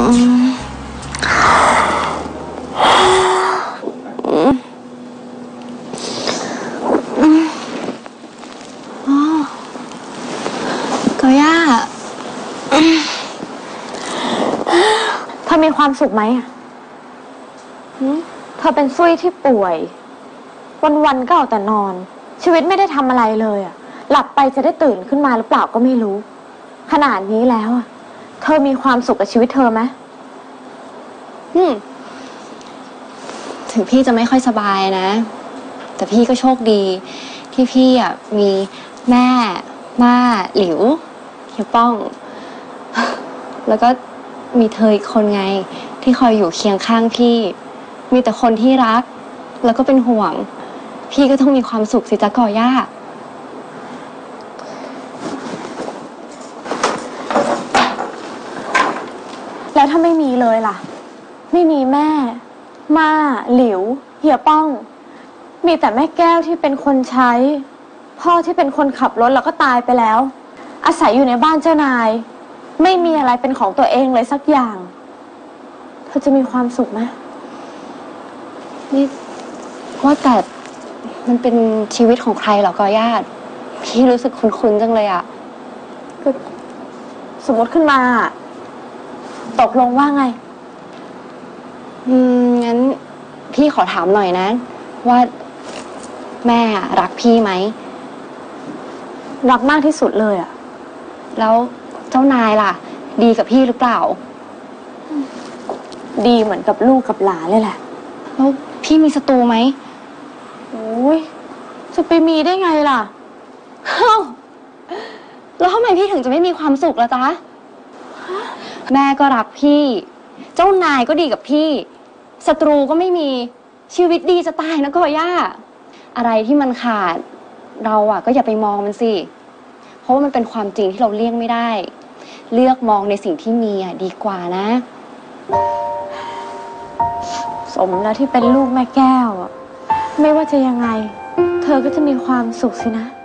ก็ย่าเธอมีความสุขไหมเธอเป็นซุยที่ป่วยวันๆก็เอาแต่นอนชีวิตไม่ได้ทำอะไรเลยหลับไปจะได้ตื่นขึ้นมาหรือเปล่าก็ไม่รู้ขนาดนี้แล้วเธอมีความสุขกับชีวิตเธอไหมถึงพี่จะไม่ค่อยสบายนะแต่พี่ก็โชคดีที่พี่มีแม่ม่าหลิวเฮียป้องแล้วก็มีเธออีกคนไงที่คอยอยู่เคียงข้างพี่มีแต่คนที่รักแล้วก็เป็นห่วงพี่ก็ต้องมีความสุขสิจ๊ะก่อย่าแล้วถ้าไม่มีเลยล่ะไม่มีแม่ม่าหลิวเฮียป้องมีแต่แม่แก้วที่เป็นคนใช้พ่อที่เป็นคนขับรถแล้วก็ตายไปแล้วอาศัยอยู่ในบ้านเจ้านายไม่มีอะไรเป็นของตัวเองเลยสักอย่างเธอจะมีความสุขไหมนี่ว่าแต่มันเป็นชีวิตของใครเหรอก่อย่าพี่รู้สึกคุ้นๆจังเลยคือสมมติขึ้นมาตกลงว่าไงงั้นพี่ขอถามหน่อยนะว่าแม่รักพี่ไหมรักมากที่สุดเลยแล้วเจ้านายล่ะดีกับพี่หรือเปล่าดีเหมือนกับลูกกับหลานเลยแหละแล้วพี่มีศัตรูไหมโอ้ยจะไปมีได้ไงล่ะแล้วทำไมพี่ถึงจะไม่มีความสุขล่ะจ๊ะแม่ก็รักพี่เจ้านายก็ดีกับพี่ศัตรูก็ไม่มีชีวิตดีจะตายนะก่อย่าอะไรที่มันขาดเราก็อย่าไปมองมันสิเพราะว่ามันเป็นความจริงที่เราเลี่ยงไม่ได้เลือกมองในสิ่งที่มีดีกว่านะสมแล้วที่เป็นลูกแม่แก้วไม่ว่าจะยังไงเธอก็จะมีความสุขสินะ